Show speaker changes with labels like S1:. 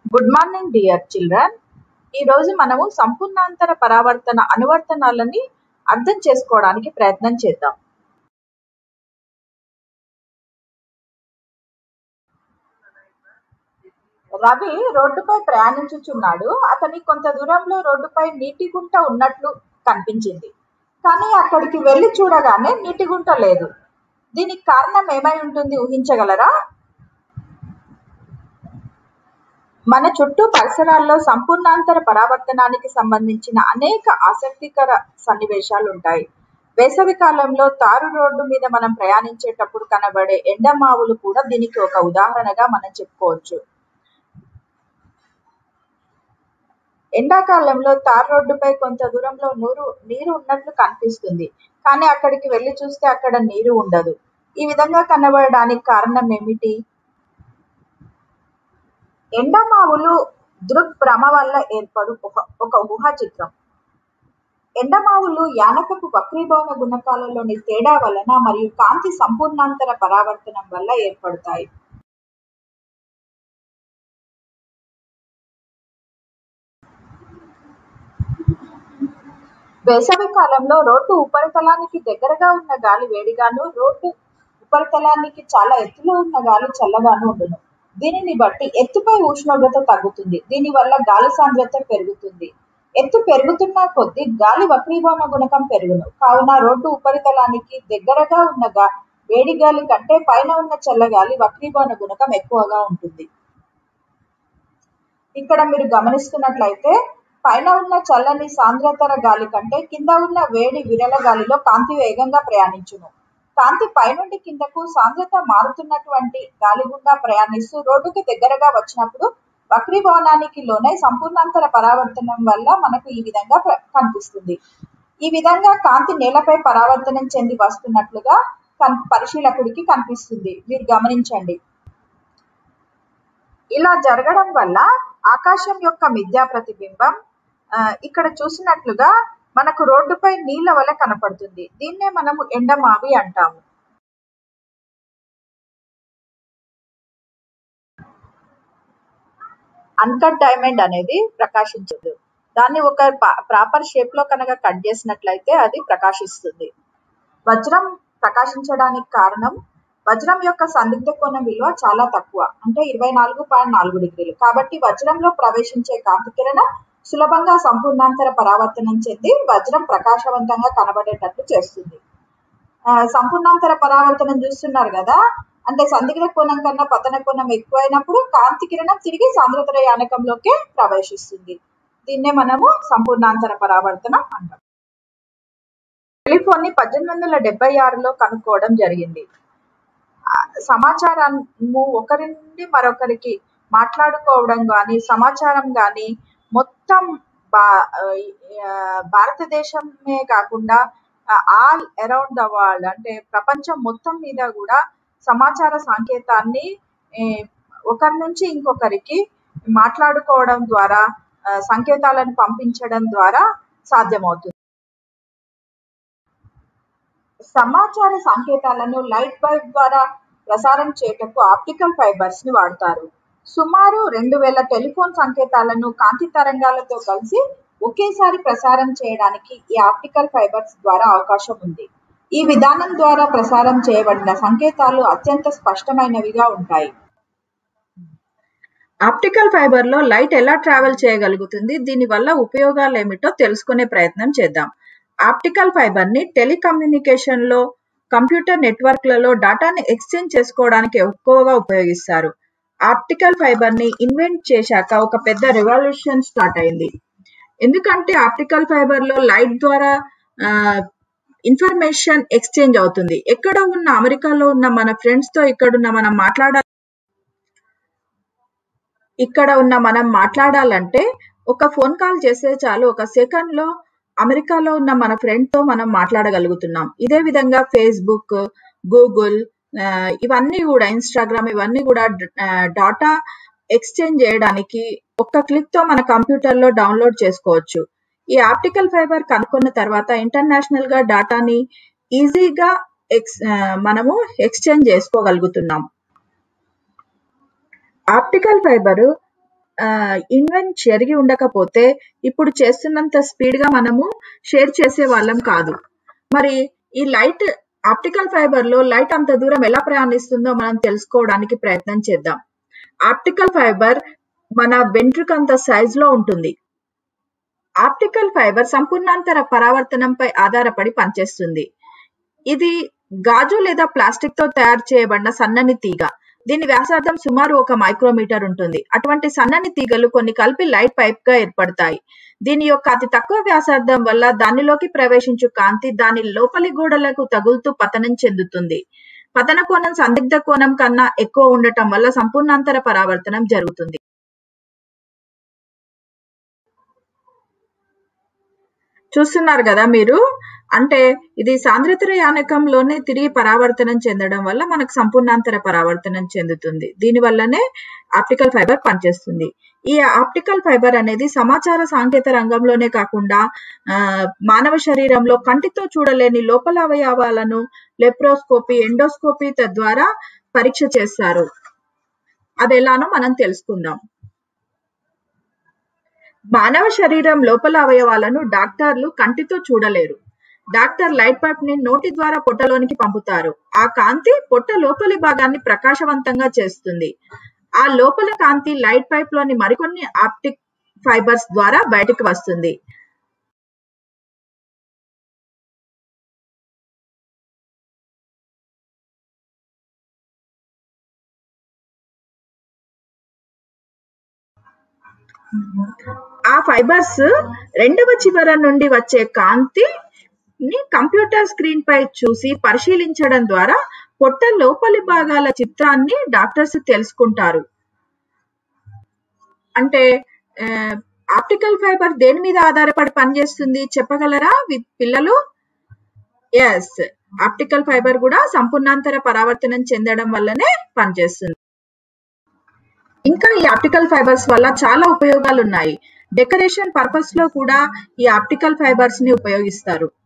S1: Good morning dear children. ఈరోజు మనము సంపూర్ణాంతర పరావర్తన అనువర్తనాలని అర్థం చేసుకోవడానికి ప్రయత్నం చేద్దాం. రవి రోడ్డుపై ప్రయాణించుచున్నాడు. అతనికి కొంత దూరంలో రోడ్డుపై నీటి గుంట ఉన్నట్లు కనిపించింది. కానీ అక్కడికి వెళ్లి చూడగానే నీటి గుంట లేదు. దీనికి కారణం ఏమై ఉంటుంది ఊహించగలరా? మన చుట్టూ పరిసరాల్లో సంపూర్ణాంతర పరావర్తనానికి సంబంధించిన అనేక ఆసక్తికర సన్నివేశాలు ఉంటాయి. వేసవి కాలంలో తారు రోడ్డు మీద మనం ప్రయాణించేటప్పుడు కనబడే ఎండమావులు కూడా దీనికి ఒక ఉదాహరణగా మనం చెప్పుకోవచ్చు. ఎండాకాలంలో తారు రోడ్డుపై కొంత దూరంలో నీరు ఉన్నట్లు కనిపిస్తుంది. కానీ అక్కడికి వెళ్లి చూస్తే అక్కడ నీరు ఉండదు. ఈ విధంగా కనబడడానికి కారణం ఏమిటి? ఎండమావులు దృక్భ్రమ వల్ల ఏర్పడు ఒక ఊహా చిత్రం. ఎండమావులు యానకపు వక్రీభవన గుణకాలలోని తేడా వలన మరియు కాంతి సంపూర్ణాంతర పరావర్తనం వల్ల ఏర్పడతాయి. వేసవి కాలంలో రోడ్డు ఉపరితలానికి దగ్గరగా ఉన్న గాలి వేడిగాను, రోడ్డు ఉపరితలానికి చాలా ఎత్తులో ఉన్న గాలి చల్లగాను ఉండును. దీనిని బట్టి ఎత్తుపై ఉష్ణోగ్రత తగ్గుతుంది. దీనివల్ల గాలి సాంద్రత పెరుగుతుంది. ఎత్తు పెరుగుతున్న కొద్దీ గాలి వక్రీభవన గుణకం పెరుగును. కావున రోడ్డు ఉపరితలానికి దగ్గరగా ఉన్న వేడి గాలి కంటే పైన ఉన్న చల్లగాలి వక్రీభవన గుణకం ఎక్కువగా ఉంటుంది. ఇక్కడ మీరు గమనిస్తున్నట్లయితే పైన ఉన్న చల్లని సాంద్రతర గాలి కంటే కింద ఉన్న వేడి విరల గాలిలో కాంతి వేగంగా ప్రయాణించును. కాంతి పైనుండి కిందకు సాంద్రత మారుతున్నటువంటి గాలి గుండా ప్రయాణిస్తూ రోడ్డుకి దగ్గరగా వచ్చినప్పుడు వక్రీభవనానికి లోనై సంపూర్ణాంతర పరావర్తనం వల్ల మనకు ఈ విధంగా కనిపిస్తుంది. ఈ విధంగా కాంతి నేలపై పరావర్తనం చెంది వస్తున్నట్లుగా పరిశీలకుడికి కనిపిస్తుంది. మీరు గమనించండి. ఇలా జరగడం వల్ల ఆకాశం యొక్క మిథ్యా ప్రతిబింబం ఇక్కడ చూసినట్లుగా మనకు రోడ్డుపై నీళ్ల వలె కనపడుతుంది. దీన్నే మనము ఎండమావి అంటాము. అన్కట్ డైమండ్ అనేది ప్రకాశించదు. దాన్ని ఒక ప్రాపర్ షేప్ లో కనుక కట్ చేసినట్లయితే అది ప్రకాశిస్తుంది. వజ్రం ప్రకాశించడానికి కారణం వజ్రం యొక్క సందిగ్ధ కోణం విలువ చాలా తక్కువ, అంటే 24.4 డిగ్రీలు. కాబట్టి వజ్రంలో ప్రవేశించే కాంతి కిరణం సులభంగా సంపూర్ణాంతర పరావర్తనం చెంది వజ్రం ప్రకాశవంతంగా కనబడేటట్లు చేస్తుంది. సంపూర్ణాంతర పరావర్తనం చూస్తున్నారు కదా, అంటే సందిగ్ధ కోణం కన్నా పతన కోణం ఎక్కువైనప్పుడు కాంతి కిరణం తిరిగి సాంద్రతర యానకంలోకి ప్రవేశిస్తుంది. దీన్నే మనము సంపూర్ణాంతర పరావర్తనం అంటాం. టెలిఫోన్ ని 1876లో కనుక్కోవడం జరిగింది. సమాచారము ఒకరి నుండి మరొకరికి మాట్లాడుకోవడం కానీ, సమాచారం కానీ మొత్తం భారతదేశమే కాకుండా ఆల్ అరౌండ్ ద వరల్డ్, అంటే ప్రపంచం మొత్తం మీద కూడా సమాచార సంకేతాన్ని ఒకరి నుంచి ఇంకొకరికి మాట్లాడుకోవడం ద్వారా, సంకేతాలను పంపించడం ద్వారా సాధ్యమవుతుంది. సమాచార సంకేతాలను లైట్ బల్బ్ ద్వారా ప్రసారం చేయటకు ఆప్టికల్ ఫైబర్స్ ని వాడతారు. సుమారు 2000 టెలిఫోన్ సంకేతాలను కాంతి తరంగాలతో కలిసి ఒకేసారి ప్రసారం చేయడానికి ఈ ఆప్టికల్ ఫైబర్స్ ద్వారా అవకాశం ఉంది. ఈ విధానం ద్వారా ప్రసారం చేయబడిన సంకేతాలు అత్యంత స్పష్టమైనవిగా ఉంటాయి. ఆప్టికల్ ఫైబర్ లో లైట్ ఎలా ట్రావెల్ చేయగలుగుతుంది, దీనివల్ల ఉపయోగాలు ఏమిటో తెలుసుకునే ప్రయత్నం చేద్దాం. ఆప్టికల్ ఫైబర్ ని టెలికమ్యూనికేషన్ లో, కంప్యూటర్ నెట్వర్క్లలో డాటాని ఎక్స్చేంజ్ చేసుకోవడానికి ఎక్కువగా ఉపయోగిస్తారు. ఆప్టికల్ ఫైబర్ ని ఇన్వెంట్ చేశాక ఒక పెద్ద రెవల్యూషన్ స్టార్ట్ అయింది. ఎందుకంటే ఆప్టికల్ ఫైబర్ లో లైట్ ద్వారా ఇన్ఫర్మేషన్ ఎక్స్చేంజ్ అవుతుంది. ఎక్కడ ఉన్న అమెరికాలో ఉన్న మన ఫ్రెండ్స్ తో ఇక్కడ ఉన్న మనం మాట్లాడాలంటే ఒక ఫోన్ కాల్ చేస్తే చాలు, ఒక సెకండ్ లో అమెరికాలో ఉన్న మన ఫ్రెండ్ తో మనం మాట్లాడగలుగుతున్నాం. ఇదే విధంగా ఫేస్బుక్, గూగుల్, ఇవన్నీ కూడా ఇన్స్టాగ్రామ్, ఇవన్నీ కూడా డాటా ఎక్స్చేంజ్ చేయడానికి ఒక్క క్లిక్ తో మన కంప్యూటర్ లో డౌన్లోడ్ చేసుకోవచ్చు. ఈ ఆప్టికల్ ఫైబర్ కనుక్కున్న తర్వాత ఇంటర్నేషనల్ గా డాటాని ఈజీగా మనము ఎక్స్చేంజ్ చేసుకోగలుగుతున్నాం. ఆప్టికల్ ఫైబర్ ఇన్వెంట్ జరిగి ఉండకపోతే ఇప్పుడు చేస్తున్నంత స్పీడ్ గా మనము షేర్ చేసే వాళ్ళం కాదు. మరి ఈ లైట్ ఆప్టికల్ ఫైబర్ లో లైట్ అంత దూరం ఎలా ప్రయాణిస్తుందో మనం తెలుసుకోవడానికి ప్రయత్నం చేద్దాం. ఆప్టికల్ ఫైబర్ మన వెంట్రుకంత సైజ్ లో ఉంటుంది. ఆప్టికల్ ఫైబర్ సంపూర్ణాంతర పరావర్తనంపై ఆధారపడి పనిచేస్తుంది. ఇది గాజు లేదా ప్లాస్టిక్ తో తయారు చేయబడిన సన్నని తీగ. దీని వ్యాసార్థం సుమారు 1 మైక్రోమీటర్ ఉంటుంది. అటువంటి సన్నని తీగలు కొన్ని కలిపి లైట్ పైప్ గా ఏర్పడతాయి. దీని యొక్క అతి తక్కువ వ్యాసార్థం వల్ల దానిలోకి ప్రవేశించు కాంతి దాని లోపలి గోడలకు తగులుతూ పతనం చెందుతుంది. పతన కోణం సందిగ్ధ కోణం కన్నా ఎక్కువ ఉండటం వల్ల సంపూర్ణాంతర పరావర్తనం జరుగుతుంది. చూస్తున్నారు కదా మీరు, అంటే ఇది సాంద్రతర యానకంలోనే తిరిగి పరావర్తనం చెందడం వల్ల మనకు సంపూర్ణాంతర పరావర్తనం చెందుతుంది. దీని వల్లనే ఆప్టికల్ ఫైబర్ పనిచేస్తుంది. ఈ ఆప్టికల్ ఫైబర్ అనేది సమాచార సాంకేతిక రంగంలోనే కాకుండా మానవ శరీరంలో కంటితో చూడలేని లోపల అవయవాలను లెప్రోస్కోపీ, ఎండోస్కోపీ తద్వారా పరీక్ష చేస్తారు. అది ఎలానో మనం తెలుసుకుందాం. మానవ శరీరం లోపల అవయవాలను డాక్టర్లు కంటితో చూడలేరు. డాక్టర్ లైట్ పైప్ ని నోటి ద్వారా పొట్టలోనికి పంపుతారు. ఆ కాంతి పొట్ట లోపలి భాగాన్ని ప్రకాశవంతంగా చేస్తుంది. ఆ లోపల కాంతి లైట్ పైప్ లోని మరికొన్ని ఆప్టిక్ ఫైబర్స్ ద్వారా బయటకు వస్తుంది. ఆ ఫైబర్స్ రెండవ చివర నుండి వచ్చే కాంతిని కంప్యూటర్ స్క్రీన్ పై చూసి పరిశీలించడం ద్వారా పొట్ట లోపలి భాగాల చిత్రాన్ని డాక్టర్స్ తెలుసుకుంటారు. అంటే ఆప్టికల్ ఫైబర్ దేని మీద ఆధారపడి పనిచేస్తుంది చెప్పగలరా పిల్లలు? ఎస్, ఆప్టికల్ ఫైబర్ కూడా సంపూర్ణాంతర పరావర్తనం చెందడం వల్లనే పనిచేస్తుంది. ఇంకా ఈ ఆప్టికల్ ఫైబర్స్ వల్ల చాలా ఉపయోగాలు ఉన్నాయి. డెకరేషన్ పర్పస్ లో కూడా ఈ ఆప్టికల్ ఫైబర్స్ ని ఉపయోగిస్తారు.